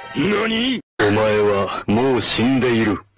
何？ お前はもう死んでいる。